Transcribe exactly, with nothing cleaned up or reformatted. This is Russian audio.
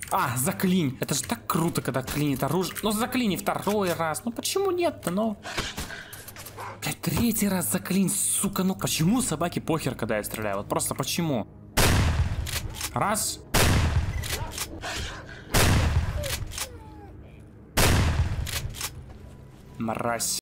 А, заклинь. Это же так круто, когда клинит оружие. Ну, заклини второй раз. Ну, почему нет-то, ну? Блядь, третий раз заклинь, сука. Ну, почему собаке похер, когда я стреляю? Вот просто почему? Раз. Мразь.